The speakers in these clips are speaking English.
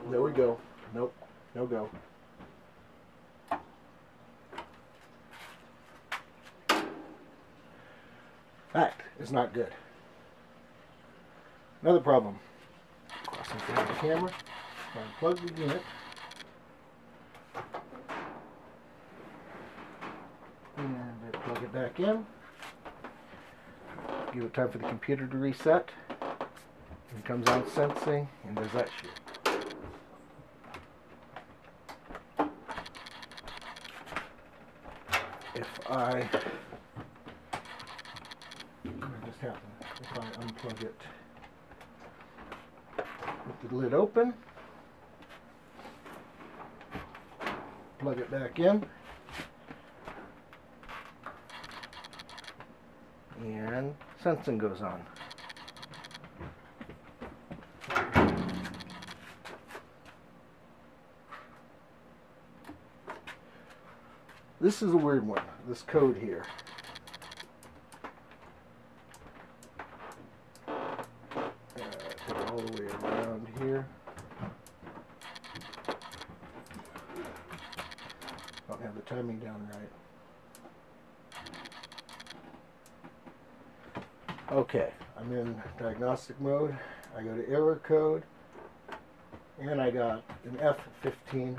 There we go. Nope. No go. That is not good. Another problem. Cross in front of the camera. Unplug the unit. And I plug it back in. Give it time for the computer to reset. It comes on sensing and does that shit. If I unplug it with the lid open, plug it back in, and sensing goes on. This is a weird one, this code here. Take it all the way around here. Don't have the timing down right. Okay, I'm in diagnostic mode. I go to error code, and I got an F15-0.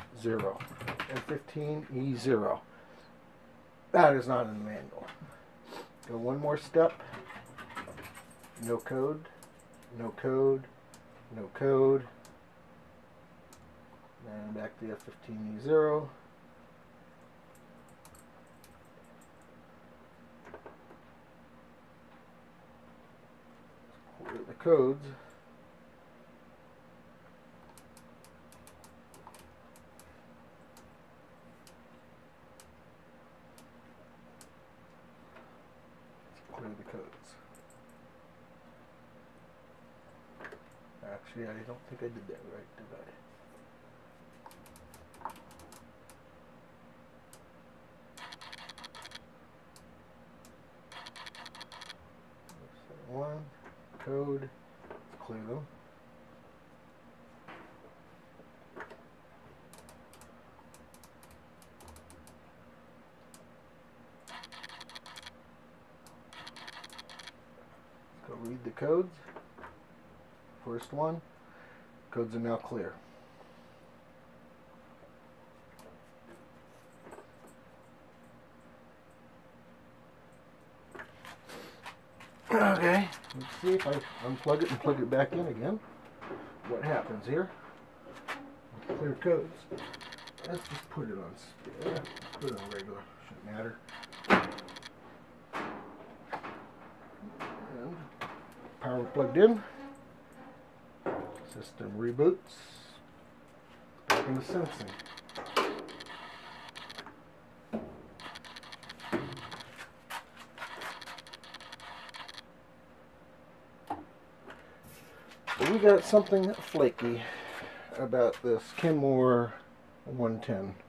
F15E0. That is not in the manual. Go one more step. No code, no code, no code. And back to the F15E0. Clear the codes. Clear the codes. Actually, I don't think I did that right, did I? One code. Let's clear them. Let's go read the codes. First one. Codes are now clear. Okay, let's see if I unplug it and plug it back in again. What happens here? Clear codes. Let's just put it on, put it on regular, shouldn't matter. And power plugged in. System reboots. Back into sensing. We got something flaky about this Kenmore 110.